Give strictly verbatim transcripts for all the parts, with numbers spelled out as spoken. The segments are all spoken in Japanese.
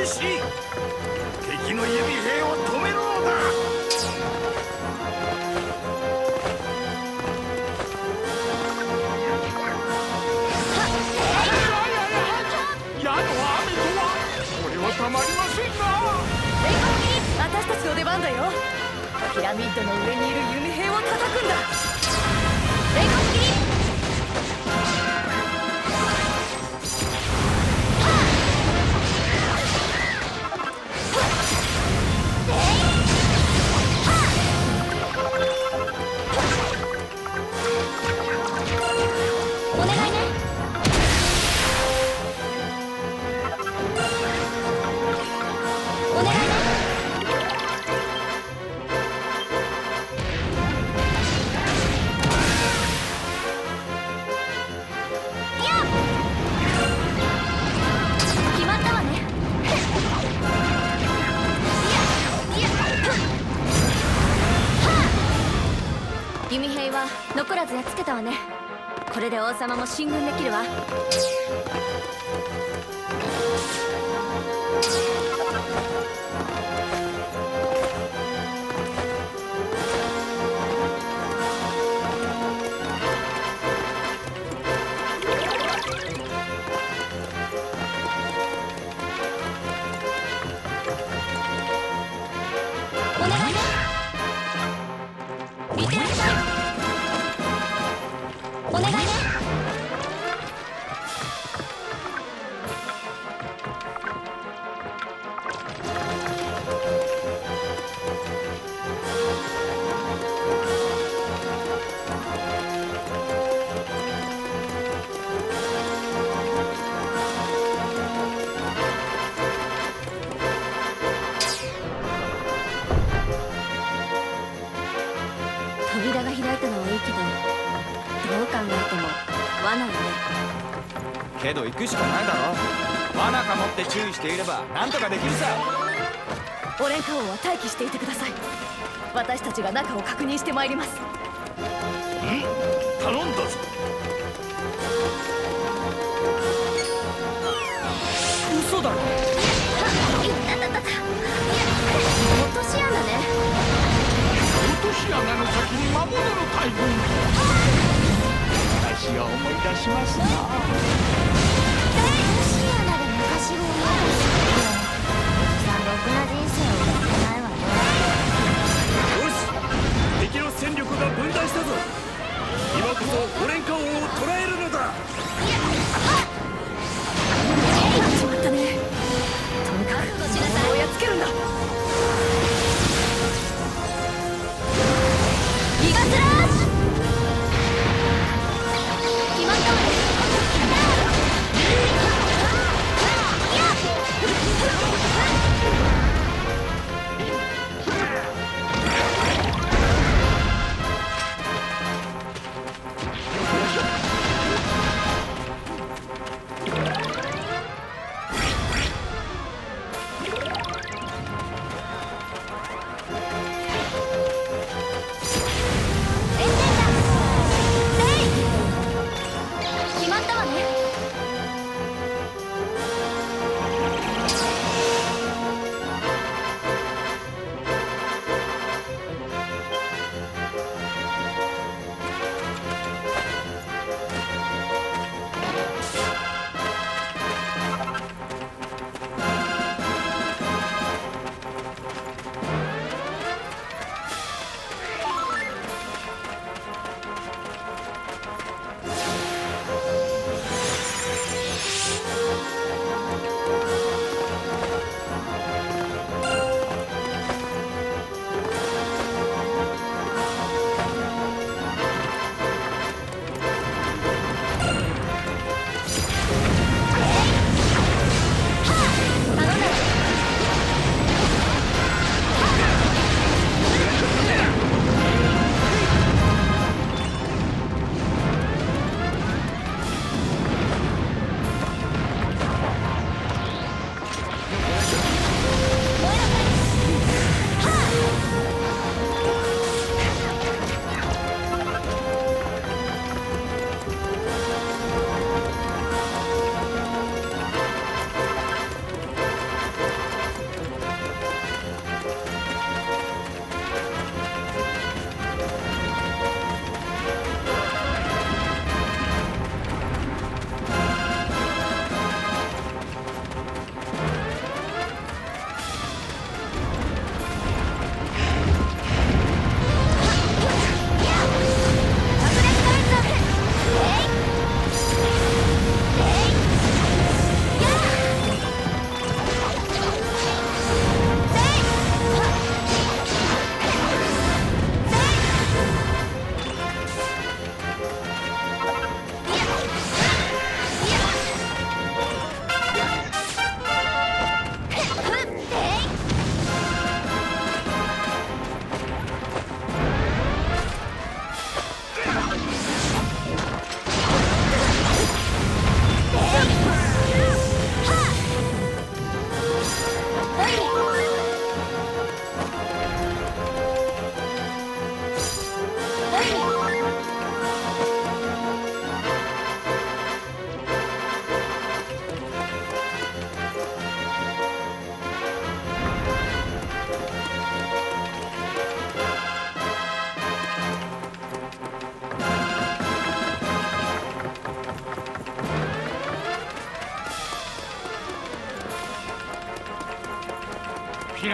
し敵の弓兵を止めるのだ。 矢の雨とはこれはたまりませんな。 私たちの出番だよ。ピラミッドの上にいる弓兵を叩くんだ。連合斬り。お願いね。お願いね。決まったわね。弓兵は残らずやっつけたわね。これで王様も進軍できるわ。お願いね。見てらっしゃい。お願いね。扉が開いたのはいいけど、どう考えても罠よね。 けど行くしかないだろ。罠かもって注意していればなんとかできるさ。 オレンカ王は待機していてください。私たちが中を確認してまいります。 頼んだぞ。 嘘だろ。 いったたたた。落とし穴ね。 落とし穴の先に魔物の大群。私は思い出しますな。 落とし穴で昔を思い出すっておじさんろくな人生を送ってないわね。 よし、敵の戦力が分断したぞ。今こそオレンカ王を捕らえるのだ。 しまったね。とにかくこうやっつけるんだ。ギガスラッシュ。決まったわね。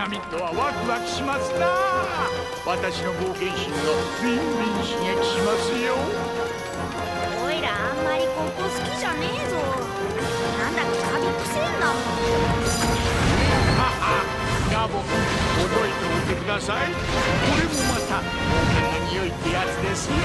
ラミッドはワクワクしますな。私の冒険心がビンビン刺激しますよ。 おいらあんまりここ好きじゃねえぞ。なんだかカビくせえんだもん。 はは、ガボ君、覚えておいてください。これもまた冒険の匂いってやつですよ。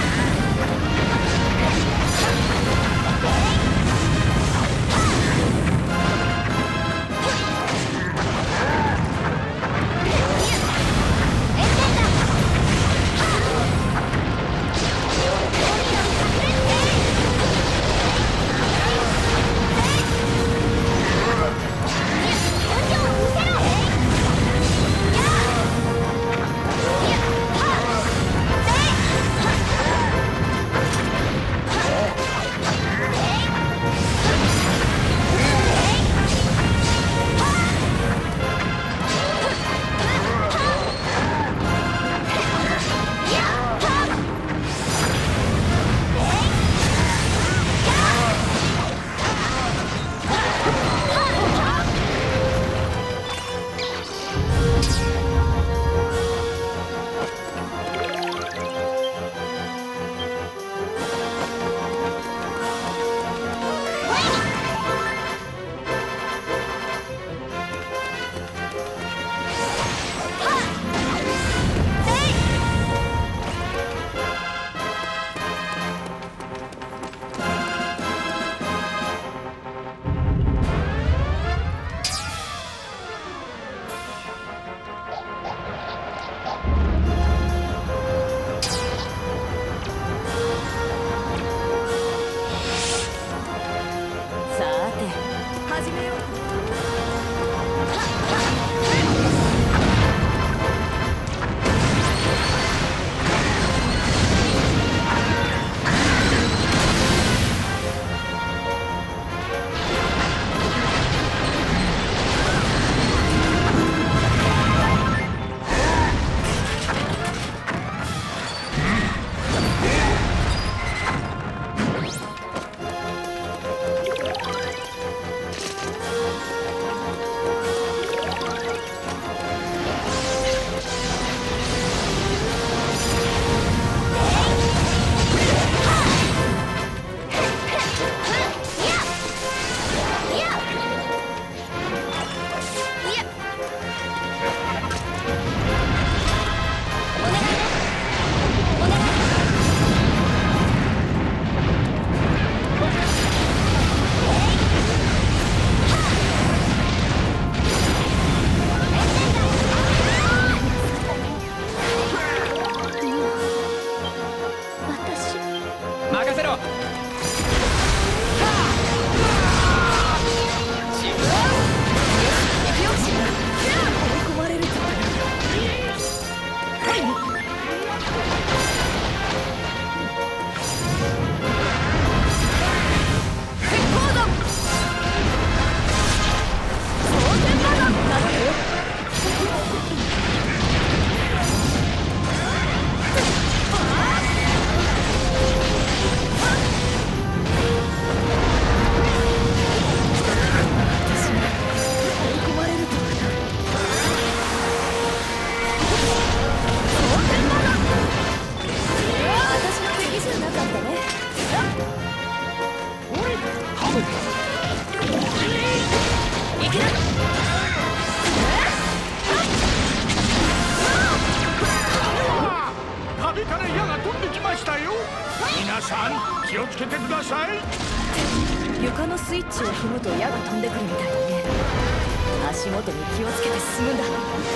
皆さん気をつけてください。 床のスイッチを踏むと矢が飛んでくるみたいだね。足元に気をつけて進むんだ。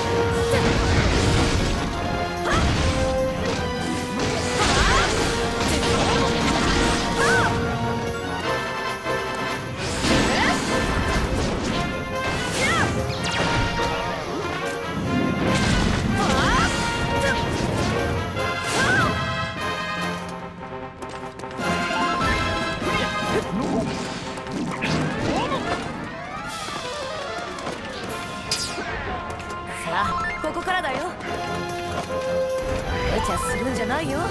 ここからだよ。無茶するんじゃないよ。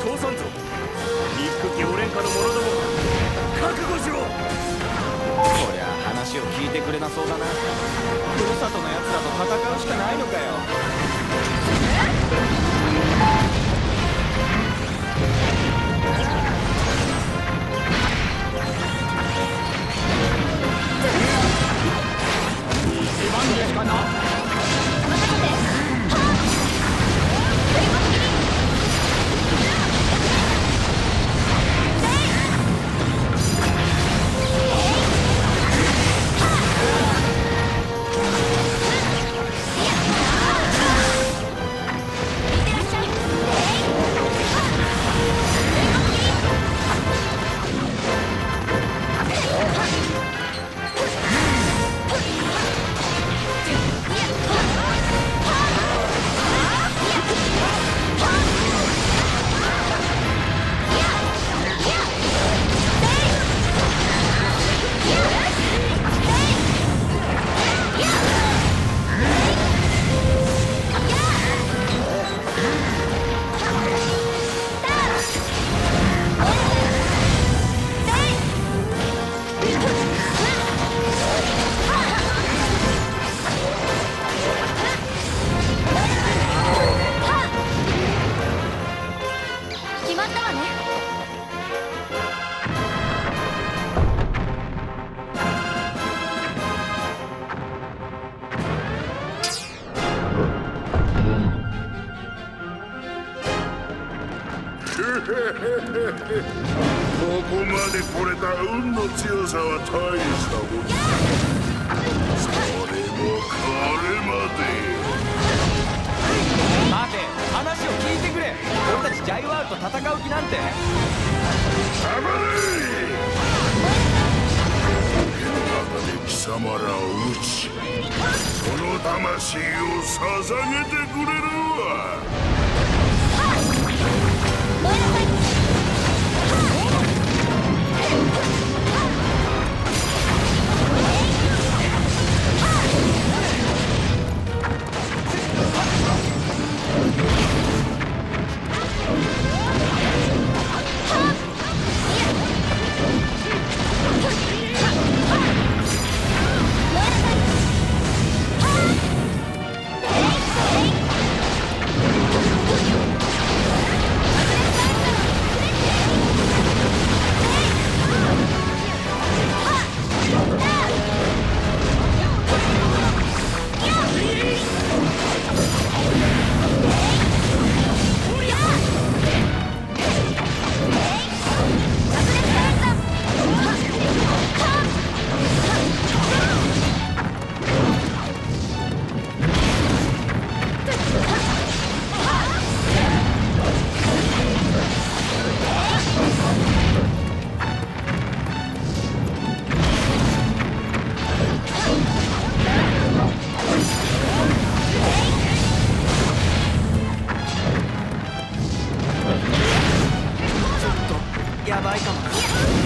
降参ぞ。一匹オレンカの者ども覚悟しろ。 こりゃ話を聞いてくれなそうだな。ふるさとのやつらと戦うしかないのかよ。 出番ですかな。 任せて。 ここまで来れた運の強さは大したもんだ。それもこれまで。 待て、話を聞いてくれ。俺たちジャイワールと戦う気なんて。 黙れ。手の中で貴様らを撃ち、その魂を捧げてくれるわ。 燃えなさい。 やばいかもな。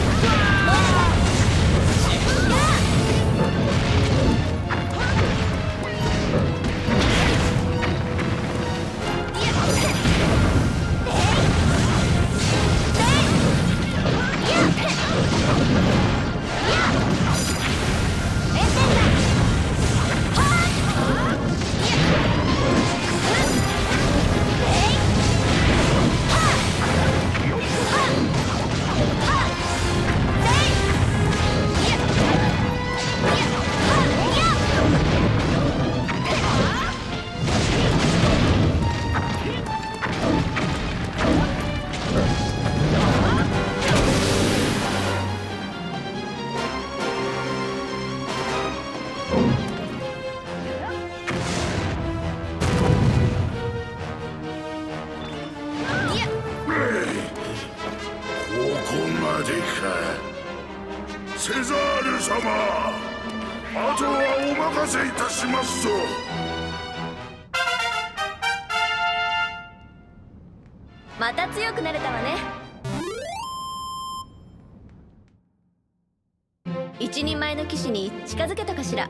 セザール様、あとはお任せいたしますぞ。 また強くなれたわね。一人前の騎士に近づけたかしら。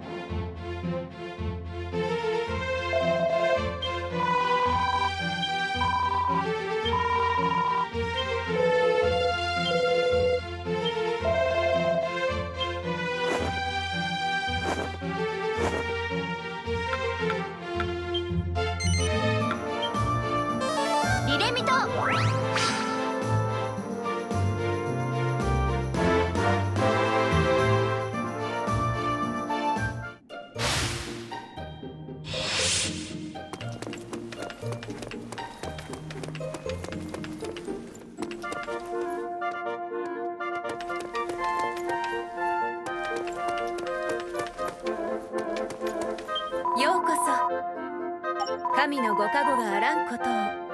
神のご加護があらんことを。